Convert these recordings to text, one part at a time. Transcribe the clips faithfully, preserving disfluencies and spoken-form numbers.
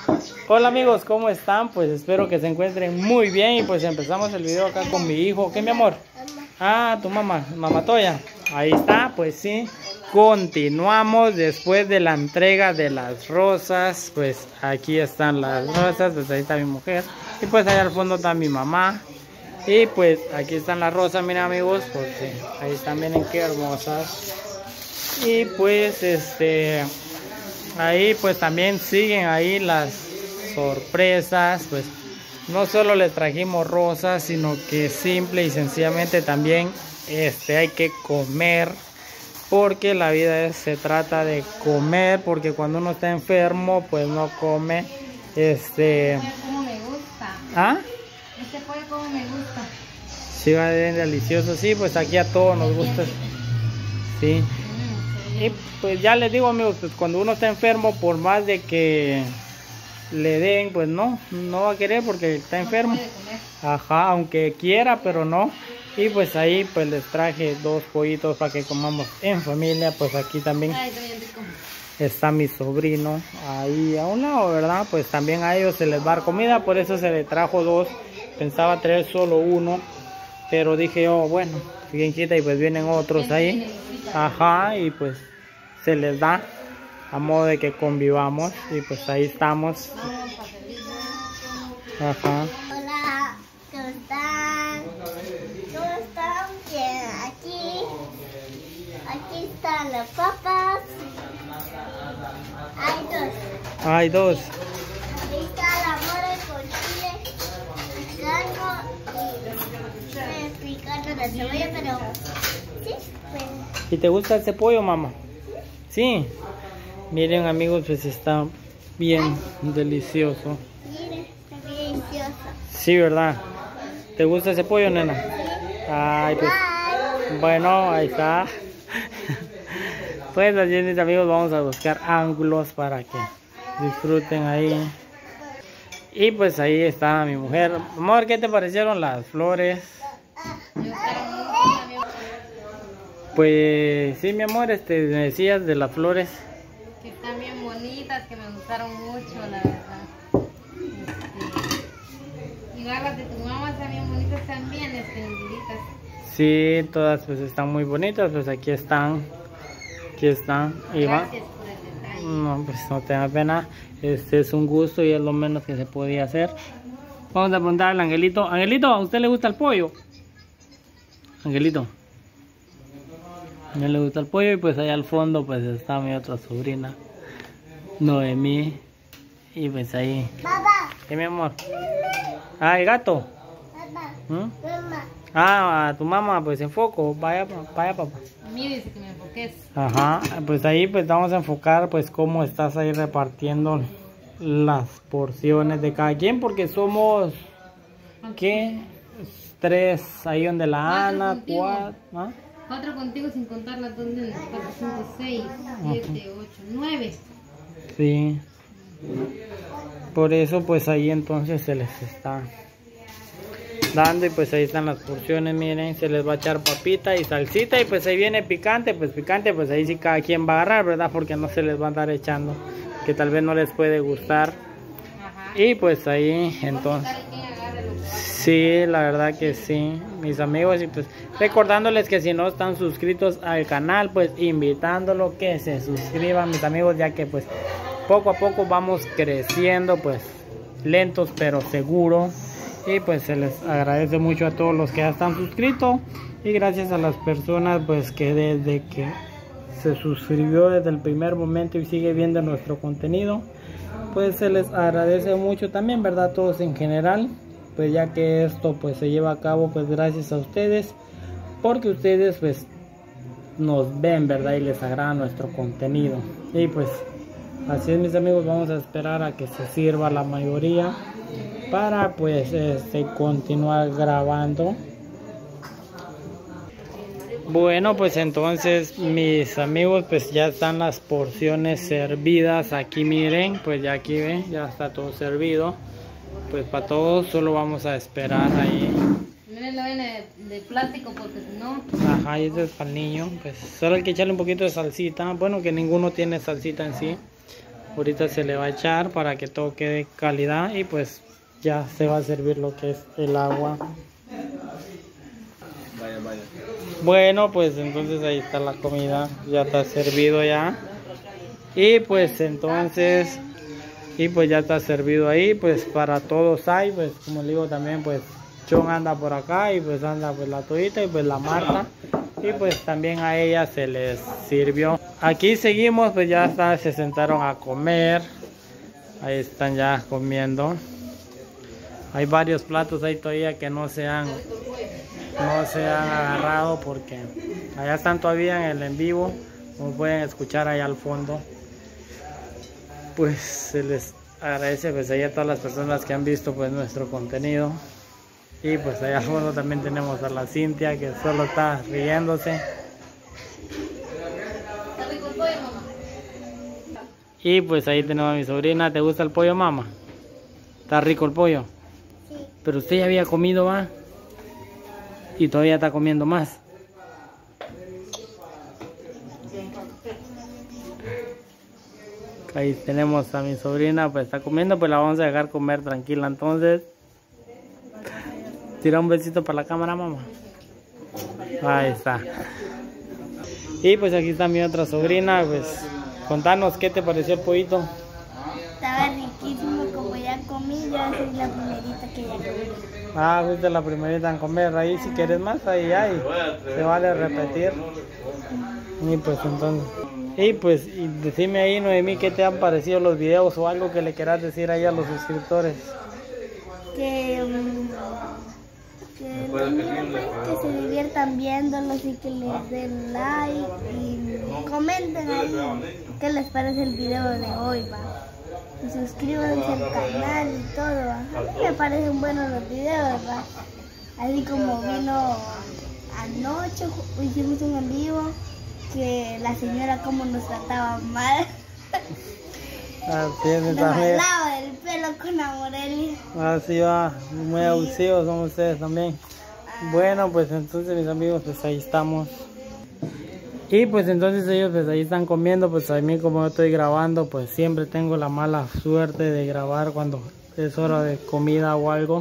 Hola amigos, ¿cómo están? Pues espero que se encuentren muy bien y pues empezamos el video acá con mi hijo. ¿Qué, mi amor? Ah, tu mamá, mamá Toya. Ahí está, pues sí. Continuamos después de la entrega de las rosas. Pues aquí están las rosas, pues ahí está mi mujer. Y pues allá al fondo está mi mamá. Y pues aquí están las rosas, miren amigos, porque ahí están, miren qué hermosas. Y pues este, ahí pues también siguen ahí las sorpresas. Pues no solo les trajimos rosas, sino que simple y sencillamente también este, hay que comer. Porque la vida es, se trata de comer, porque cuando uno está enfermo pues no come. Este, Como me gusta. ¿ah? Este pollo como me gusta. Sí, va bien delicioso. Sí, pues aquí a todos nos gusta. Sí. Y pues ya les digo amigos, pues cuando uno está enfermo, por más de que le den, pues no, no va a querer porque está enfermo. Ajá, aunque quiera, pero no. Y pues ahí pues les traje dos pollitos para que comamos en familia. Pues aquí también está mi sobrino ahí a un lado, ¿verdad? Pues también a ellos se les va a dar comida, por eso se les trajo dos. Pensaba traer solo uno, pero dije yo, bueno, bien quita y pues vienen otros ahí. Ajá, y pues se les da a modo de que convivamos y pues ahí estamos. Ajá. Hola, ¿cómo están? ¿Cómo están? Bien, aquí, aquí están las papas. Hay dos. Hay dos. Aquí está la mole con chile picante y picante de cebolla, pero sí, pues. ¿Y te gusta este pollo, mamá? Sí. Miren amigos, pues está bien delicioso. Miren, está bien delicioso. Sí, ¿verdad? ¿Te gusta ese pollo, nena? Ay, pues. Bye. Bueno, ahí está. Pues así, mis amigos, vamos a buscar ángulos para que disfruten ahí. Y pues ahí está mi mujer. Amor, ¿qué te parecieron las flores? Pues sí, mi amor, este, me decías de las flores. Que están bien bonitas, que me gustaron mucho, la verdad. Este, y las de tu mamá están bien bonitas también, extendiditas. Sí, todas pues están muy bonitas, pues aquí están. Aquí están. Y va. Gracias por el detalle. No, pues no te da pena. Este es un gusto y es lo menos que se podía hacer. Vamos a preguntarle al Angelito. Angelito, ¿a usted le gusta el pollo? Angelito. A mí le gusta el pollo y pues allá al fondo pues está mi otra sobrina, Noemí. Y pues ahí. Papá. ¿Qué, mi amor? Ah, el gato. Papá. ¿Mm? Mamá. Ah, a tu mamá, pues enfoco. Vaya, vaya papá. A mí dice que me enfoques. Ajá, pues ahí pues vamos a enfocar pues cómo estás ahí repartiendo las porciones de cada quien, porque somos, ¿qué? Tres ahí donde la Cuatro Ana, contigo. cuatro, ¿ah? Cuatro contigo sin contar las dos nenas. Cuatro, cinco, seis, siete, ocho, nueve. Sí. Por eso pues ahí entonces se les está dando y pues ahí están las porciones, miren, se les va a echar papita y salsita y pues ahí viene picante, pues picante, pues ahí sí cada quien va a agarrar, ¿verdad? Porque no se les va a andar echando, que tal vez no les puede gustar. Ajá. Y pues ahí entonces, sí, la verdad que sí, mis amigos, y pues recordándoles que si no están suscritos al canal, pues invitándolos que se suscriban, mis amigos, ya que pues poco a poco vamos creciendo, pues lentos pero seguro. Y pues se les agradece mucho a todos los que ya están suscritos y gracias a las personas pues que desde que se suscribió desde el primer momento y sigue viendo nuestro contenido, pues se les agradece mucho también, verdad, todos en general, pues ya que esto pues se lleva a cabo pues gracias a ustedes, porque ustedes pues nos ven, verdad, y les agrada nuestro contenido. Y pues así es, mis amigos, vamos a esperar a que se sirva la mayoría para pues este continuar grabando. Bueno, pues entonces mis amigos, pues ya están las porciones servidas. Aquí miren, pues ya aquí ven, ya está todo servido. Pues para todos solo vamos a esperar ahí. Miren, lo ven de, de plástico porque si no. Ajá, y este es para el niño. Pues solo hay que echarle un poquito de salsita. Bueno, que ninguno tiene salsita en sí. ahorita se le va a echar para que todo quede calidad y pues ya se va a servir lo que es el agua. Vaya, vaya. Bueno, pues entonces ahí está la comida, ya está servido ya. Y pues entonces, y pues ya está servido ahí, pues para todos hay, pues como le digo también, pues John anda por acá y pues anda pues la Toyita y pues la Marta. Y pues también a ella se les sirvió. Aquí seguimos, pues ya está, se sentaron a comer. Ahí están ya comiendo. Hay varios platos ahí todavía que no se han, no se han agarrado porque allá están todavía en el en vivo. Como pueden escuchar ahí al fondo. Pues se les agradece pues ahí a todas las personas que han visto pues nuestro contenido. Y pues allá al fondo también tenemos a la Cintia que solo está riéndose. Y pues ahí tenemos a mi sobrina. ¿Te gusta el pollo, mamá? ¿Está rico el pollo? Sí. Pero usted ya había comido, ¿va? Y todavía está comiendo más. Ahí tenemos a mi sobrina, pues está comiendo, pues la vamos a dejar comer tranquila. Entonces, tira un besito para la cámara, mamá. Ahí está. Y pues aquí está mi otra sobrina, pues contanos qué te pareció el pollito. Estaba riquísimo, como ya comí, yo soy la primerita que ya comí. Ah, fuiste la primerita en comer. Ahí si quieres más, ahí hay. Se vale repetir. Y pues entonces... Y pues, y decime ahí, Noemí, ¿qué te han parecido los videos o algo que le quieras decir ahí a los suscriptores? Que, um, que, que se diviertan viéndolos y que les den like y comenten ahí qué les parece el video de hoy, va. Y suscríbanse al canal y todo, va. A mí me parecen buenos los videos, va. Así como vino anoche, hicimos un en vivo. Que la señora como nos trataba mal. Así es, Nos también. jalaba el pelo con la Morelia. Así va, muy abusivos son ustedes también. Bueno, pues entonces mis amigos, pues ahí estamos. Y pues entonces ellos pues ahí están comiendo, pues a mí como yo estoy grabando, pues siempre tengo la mala suerte de grabar cuando es hora de comida o algo.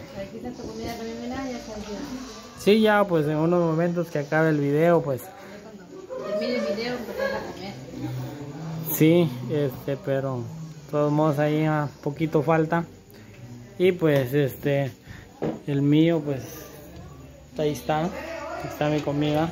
Sí, ya pues en unos momentos que acabe el video, pues termine el video, empezar a comer. sí, este, pero de todos modos ahí a poquito falta. Y pues este, el mío pues ahí está, ahí está mi comida.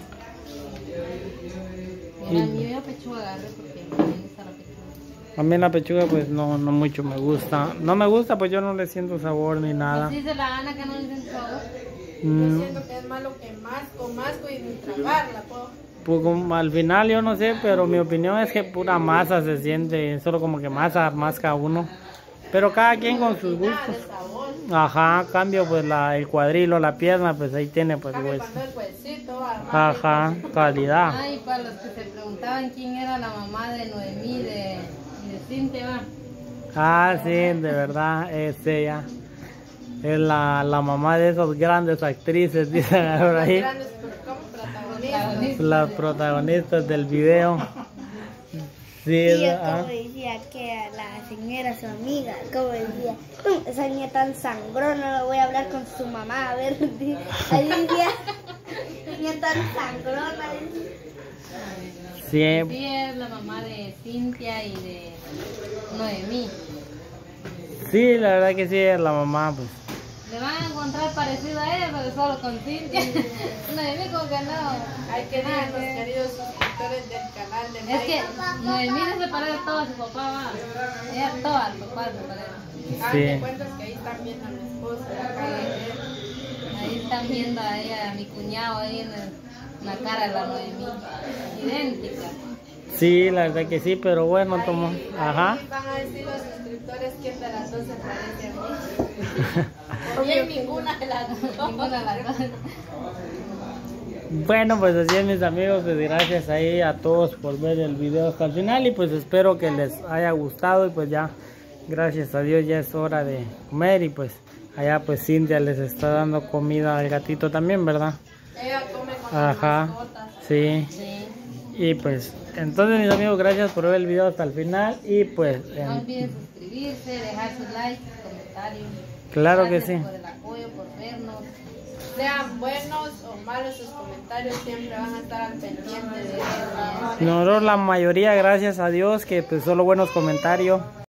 Y a mí me pechuga agarre porque me gusta la pechuga. A mí la pechuga pues no, no mucho me gusta. No me gusta, pues yo no le siento sabor ni nada. Pues dice la Ana que no le siente sabor. Mm. Yo siento que es malo que masco, masco y ni tragarla, puedo. Pues como al final yo no sé, pero mi opinión es que pura masa se siente, solo como que masa, masca uno. Pero cada quien con sus gustos. Ajá, cambio pues la, el cuadrilo, la pierna, pues ahí tiene pues Cambio hueso. cuando el huesito, armado. Ajá, calidad. Ay, para los que se preguntaban quién era la mamá de Noemí de, de Cintia, va. Ah, sí, de verdad, es ella. Es la, la mamá de esas grandes actrices, dicen ahora ahí. Grandes, pero como protagonistas. Las protagonistas del video. Sí, Y yo ah. como decía que la señora, su amiga, como decía, "Mm, esa niña tan sangrona, no voy a hablar con su mamá, a ver". Ahí decía, niña tan sangrona. Sí, Sí, es la mamá de Cintia y de Noemí. sí, la verdad que sí, es la mamá, pues. Le van a encontrar parecido a ella, pero solo con Cintia. Noemí como que no. Hay que ver a los queridos suscriptores del canal de Es Mike. que Noemí no se parece todo a su papá, va. Ella toda al papá se parece. Ah, Sí. te cuentas que ahí están viendo a mi esposa, la cara de él. Ahí están viendo a ella, a mi cuñado ahí en, el- en la cara de la Noemí. Idéntica. Sí, la verdad que sí, pero bueno, tomo. Ajá. Ahí van a decir los suscriptores quién de las dos se parece a mí. O bien ninguna de las dos. Ninguna de las dos. Bueno, pues así es, mis amigos, pues gracias ahí a todos por ver el video hasta el final y pues espero que les haya gustado y pues ya, gracias a Dios ya es hora de comer y pues allá pues Cintia les está dando comida al gatito también, ¿verdad? Ella come con las Ajá, mascotas. sí. Sí. Y pues, entonces mis amigos, gracias por ver el video hasta el final. Y pues, No en- olviden suscribirse, dejar su like, comentarios. claro que Gracias sí. por el apoyo, por vernos. Sean buenos o malos sus comentarios, siempre van a estar al pendiente de ellos. Nosotros la mayoría, gracias a Dios, que pues solo buenos comentarios.